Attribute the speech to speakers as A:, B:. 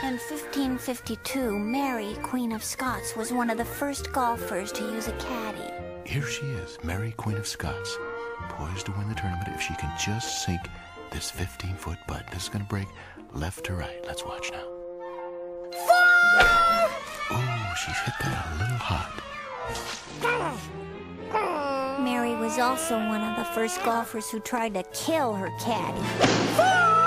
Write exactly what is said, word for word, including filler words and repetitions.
A: In fifteen fifty-two, Mary, Queen of Scots, was one of the first golfers to use a caddy.
B: Here she is, Mary, Queen of Scots, poised to win the tournament if she can just sink this fifteen-foot putt. This is going to break left to right. Let's watch now. Oh, she's hit that a little hot.
A: Mary was also one of the first golfers who tried to kill her caddy.